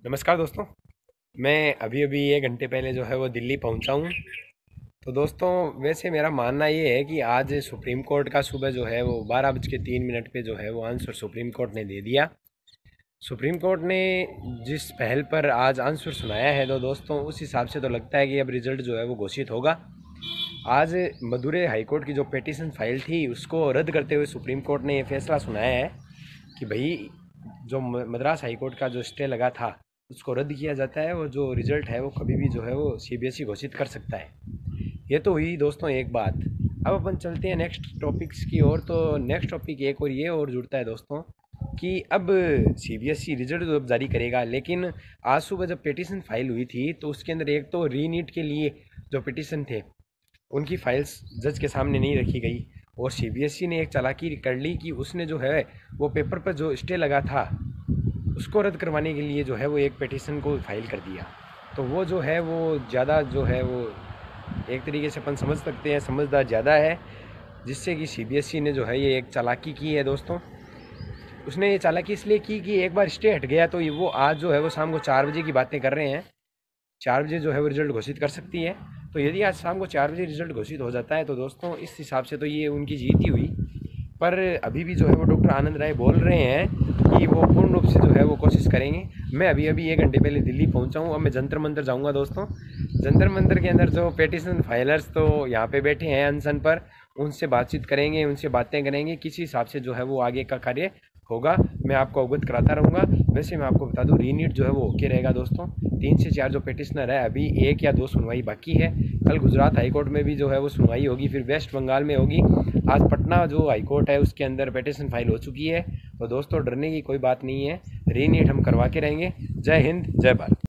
नमस्कार दोस्तों। मैं अभी अभी 1 घंटे पहले जो है वो दिल्ली पहुंचा हूं। तो दोस्तों, वैसे मेरा मानना ये है कि आज सुप्रीम कोर्ट का सुबह जो है वो 12:03 पे जो है वो आंसर सुप्रीम कोर्ट ने दे दिया। सुप्रीम कोर्ट ने जिस पहल पर आज आंसर सुनाया है तो दोस्तों उस हिसाब से तो लगता है कि अब रिजल्ट जो है वो घोषित होगा। आज मदुरै हाईकोर्ट की जो पिटीशन फाइल थी उसको रद्द करते हुए सुप्रीम कोर्ट ने ये फैसला सुनाया है कि भाई जो मद्रास हाईकोर्ट का जो स्टे लगा था उसको रद्द किया जाता है और जो रिजल्ट है वो कभी भी जो है वो सीबीएसई घोषित कर सकता है। ये तो हुई दोस्तों एक बात। अब अपन चलते हैं नेक्स्ट टॉपिक्स की ओर। तो नेक्स्ट टॉपिक एक और ये और जुड़ता है दोस्तों कि अब सीबीएसई रिजल्ट तो अब जारी करेगा, लेकिन आज सुबह जब पिटीशन फाइल हुई थी तो उसके अंदर एक तो रीनीट के लिए जो पिटीशन थे उनकी फाइल्स जज के सामने नहीं रखी गई और सीबीएसई ने एक चालाकी कर ली कि उसने जो है वो पेपर पर जो स्टे लगा था उसको रद्द करवाने के लिए जो है वो एक पिटीशन को फाइल कर दिया। तो वो जो है वो ज़्यादा जो है वो एक तरीके से अपन समझ सकते हैं समझदार ज़्यादा है, जिससे कि सीबीएसई ने जो है ये एक चालाकी की है दोस्तों। उसने ये चालाकी इसलिए की कि एक बार स्टे हट गया तो ये वो आज जो है वो शाम को 4 बजे की बातें कर रहे हैं। 4 बजे जो है वो रिजल्ट घोषित कर सकती है। तो यदि आज शाम को 4 बजे रिजल्ट घोषित हो जाता है तो दोस्तों इस हिसाब से तो ये उनकी जीत ही हुई। पर अभी भी जो है वो डॉक्टर आनंद राय बोल रहे हैं कि वो पूर्ण रूप से जो है वो कोशिश करेंगे। मैं अभी अभी 1 घंटे पहले दिल्ली पहुंचा हूं। अब मैं जंतर मंतर जाऊंगा दोस्तों। जंतर मंतर के अंदर जो पिटीशन फाइलर्स तो यहाँ पे बैठे हैं अनशन पर, उनसे बातचीत करेंगे, उनसे बातें करेंगे, किस हिसाब से जो है वो आगे का कार्य होगा मैं आपको अवगत कराता रहूँगा। वैसे मैं आपको बता दूं रीनीट जो है वो ओके रहेगा दोस्तों। 3 से 4 जो पिटिशनर है अभी 1 या 2 सुनवाई बाकी है। कल गुजरात हाईकोर्ट में भी जो है वो सुनवाई होगी, फिर वेस्ट बंगाल में होगी। आज पटना जो हाईकोर्ट है उसके अंदर पिटिशन फाइल हो चुकी है। तो दोस्तों डरने की कोई बात नहीं है, रीनीट हम करवा के रहेंगे। जय हिंद, जय भारत।